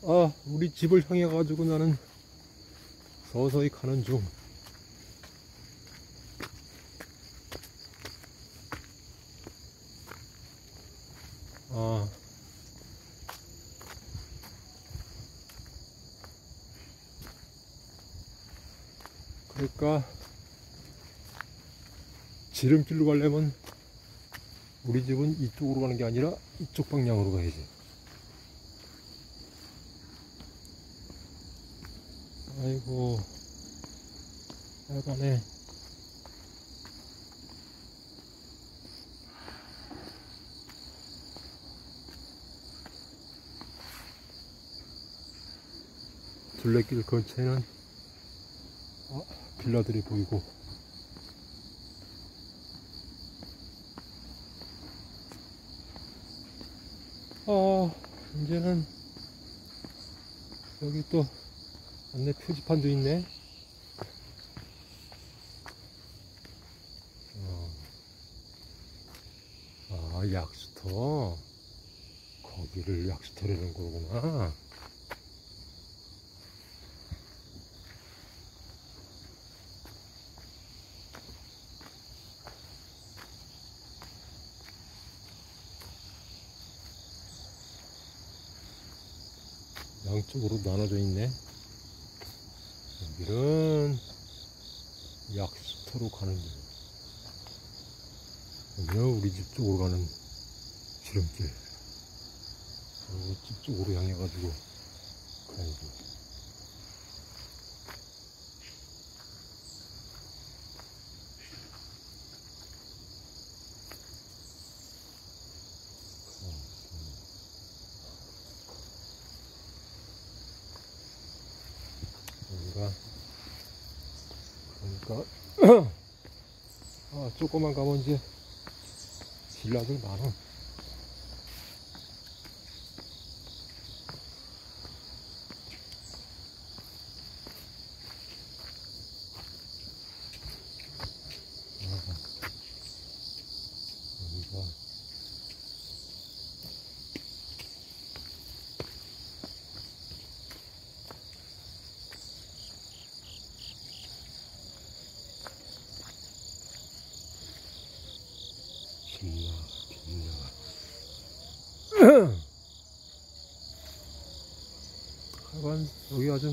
우리 집을 향해 가지고 나는 서서히 가는 중. 그러니까 지름길로 가려면 우리 집은 이쪽으로 가는 게 아니라 이쪽 방향으로 가야지. 아이고, 빨간에. 둘레길 근처에는 빌라들이 보이고, 이제는 여기 또 안내 표지판도 있네. 약수터. 거기를 약수터라는 거구나. 양쪽으로 나눠져 있네. 여기는 약수터로 가는 길. 여기는 우리 집 쪽으로 가는 지름길. 우리 집 쪽으로 향해가지고 가야지. 그러니까 조금만 가면 이제 빌라들 많아. 여기가 하여간 여기 아주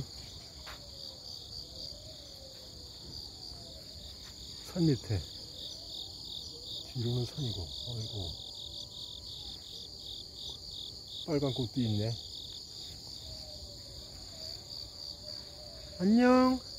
산 밑에 뒤로는 산이고. 아이고, 빨간 꽃도 있네. 안녕.